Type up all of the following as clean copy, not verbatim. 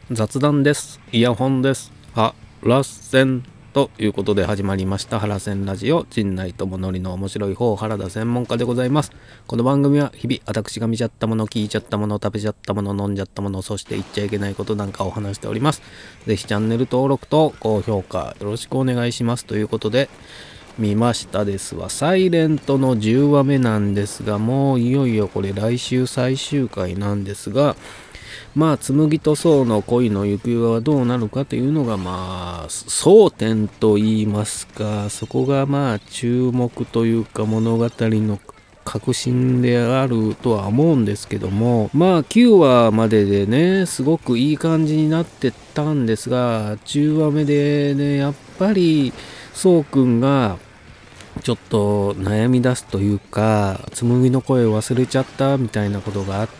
雑談です。イヤホンです。ハラセンということで始まりましたハラセンラジオ。陣内智則の面白い方原田専門家でございます。この番組は日々私が見ちゃったもの、聞いちゃったもの、食べちゃったもの、飲んじゃったもの、そして言っちゃいけないことなんかを話しております。ぜひチャンネル登録と高評価よろしくお願いしますということで、見ましたですわ。サイレントの10話目なんですが、もういよいよこれ来週最終回なんですが、紬と想の恋の行方はどうなるかというのが争点と言いますか、そこが注目というか物語の核心であるとは思うんですけども、9話まででねすごくいい感じになってたんですが、10話目でねやっぱりそうくんがちょっと悩み出すというか、紬の声を忘れちゃったみたいなことがあって、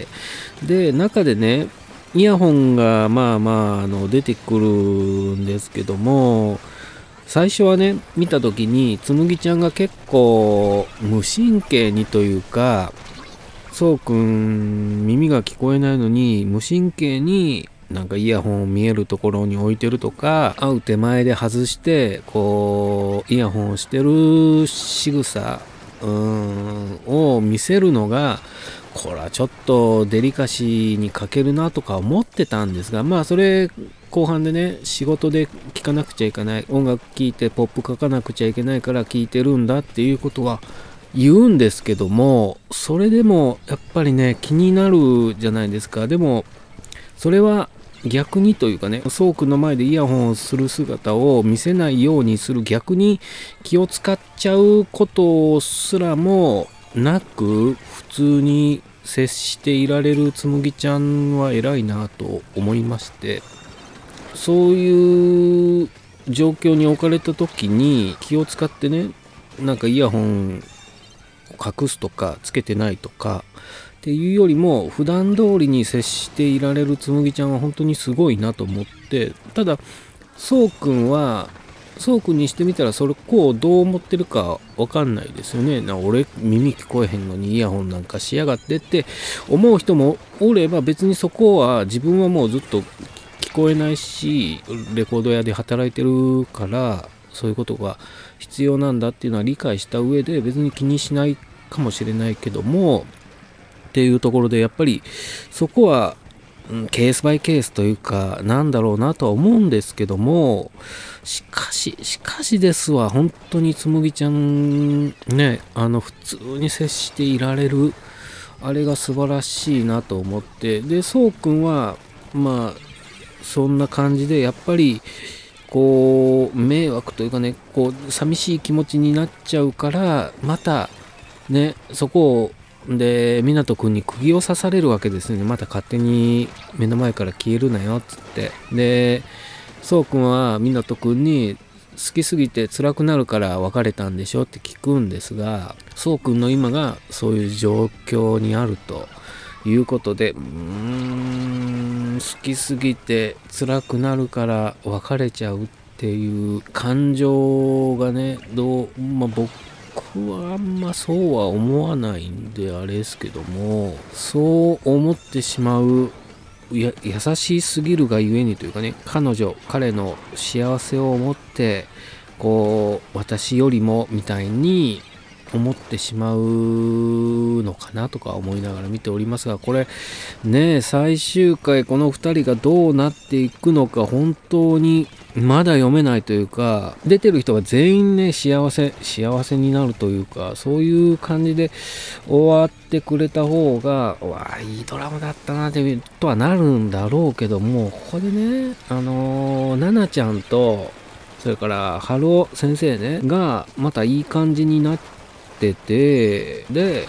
で中でねイヤホンが出てくるんですけども、最初はね見た時に紬ちゃんが結構無神経にというか、そうくん耳が聞こえないのに無神経になんかイヤホンを見えるところに置いてるとか、会う手前で外してこうイヤホンをしてる仕草を見せるのが、これはちょっとデリカシーに欠けるなとか思ってたんですが、それ後半でね、仕事で聴かなくちゃいけない、音楽聴いてポップ書かなくちゃいけないから聴いてるんだっていうことは言うんですけども、それでもやっぱりね気になるじゃないですか。でもそれは逆にというかね、そうくんの前でイヤホンをする姿を見せないようにする、逆に気を使っちゃうことすらもなく普通に接していられる紬ちゃんは偉いなと思いまして、そういう状況に置かれた時に気を使ってね、なんかイヤホンを隠すとかつけてないとかっていうよりも普段通りに接していられる紬ちゃんは本当にすごいなと思って、ただそうくんにしてみたらそれこうどう思ってるかわかんないですよね。俺耳聞こえへんのにイヤホンなんかしやがってって思う人もおれば、別にそこは自分はもうずっと聞こえないしレコード屋で働いてるからそういうことが必要なんだっていうのは理解した上で、別に気にしないかもしれないけどもっていうところで、やっぱりそこは、ケースバイケースというかなんだろうなとは思うんですけども、しかしですわ、本当に紬ちゃんね、普通に接していられるあれが素晴らしいなと思って、でそうくんはそんな感じでやっぱりこう迷惑というかね、こう寂しい気持ちになっちゃうから、またねそこをで湊くんに釘を刺されるわけですね。また勝手に目の前から消えるなよっつって、でそうくんは湊くんに好きすぎて辛くなるから別れたんでしょって聞くんですが、そうくんの今がそういう状況にあるということで、好きすぎて辛くなるから別れちゃうっていう感情がね、僕はあんまそうは思わないんであれですけども、そう思ってしまう優しすぎるがゆえにというかね、彼の幸せを思ってこう私よりもみたいに思ってしまうのかなとか思いながら見ておりますが、これね最終回この2人がどうなっていくのか本当にまだ読めないというか、出てる人が全員ね幸せになるというか、そういう感じで終わってくれた方がいいドラマだったなとはなるんだろうけども、ここでね奈々ちゃんとそれから春尾先生ねがまたいい感じになってて、で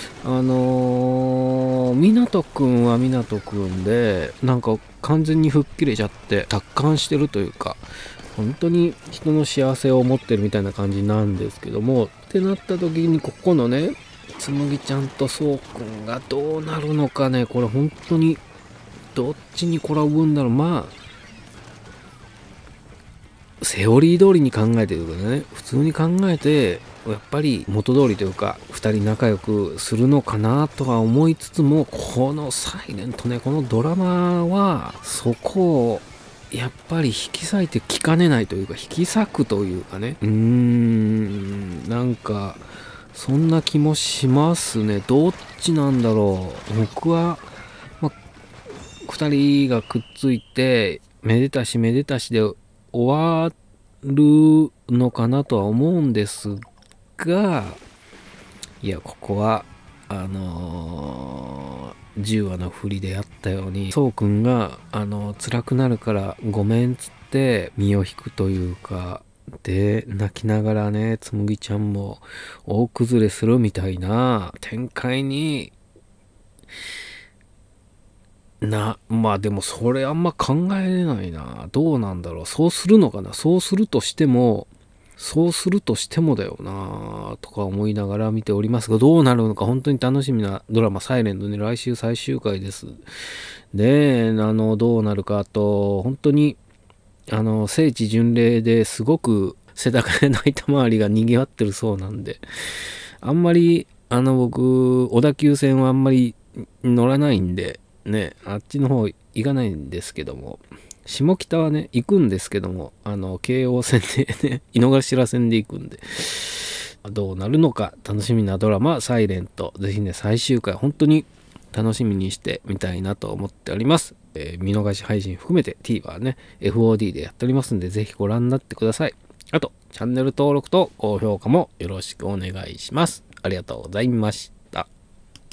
湊くんは湊くんでなんか完全に吹っ切れちゃって達観してるというか、本当に人の幸せを思ってるみたいな感じなんですけども、ってなった時にここのね紬ちゃんとそうくんがどうなるのかね、これ本当にどっちに転ぶんだろう。セオリー通りに考えてるからね、普通に考えてやっぱり元通りというか2人仲良くするのかなとは思いつつも、このサイレントね、このドラマはそこをやっぱり引き裂いてきかねないというか、引き裂くというかね、なんかそんな気もしますね。どっちなんだろう。僕は、2人がくっついてめでたしめでたしで終わるのかなとは思うんですが、いや、ここは10話の振りであったように、そうくんが辛くなるからごめんっつって身を引くというか、で泣きながらね、つむぎちゃんも大崩れするみたいな展開にまあでもそれあんま考えれないな。どうなんだろう。そうするのかな。そうするとしてもだよなとか思いながら見ておりますが、どうなるのか本当に楽しみなドラマサイレントね、来週最終回です。で、どうなるかと、本当に聖地巡礼ですごく世田谷の板周りが賑わってるそうなんで、あんまり僕小田急線はあんまり乗らないんでね、あっちの方行かないんですけども、下北はね行くんですけども、京王線でね、井の頭線で行くんで、どうなるのか楽しみなドラマサイレント、ぜひね最終回本当に楽しみにしてみたいなと思っております。見逃し配信含めて TVer ね FOD でやっておりますんで、ぜひご覧になってください。あとチャンネル登録と高評価もよろしくお願いします。ありがとうございました。